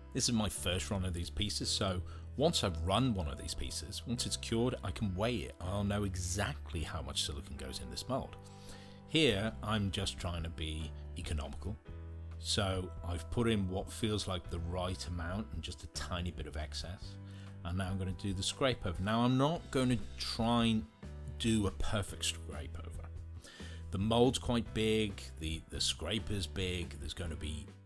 This is my first run of these pieces, so once I've run one of these pieces, once it's cured, I can weigh it. I'll know exactly how much silicone goes in this mold. Here, I'm just trying to be economical. So I've put in what feels like the right amount and just a tiny bit of excess. And now I'm going to do the scrape over. Now I'm not going to try and do a perfect scrape over. The mold's quite big, the scraper's big, there's going to be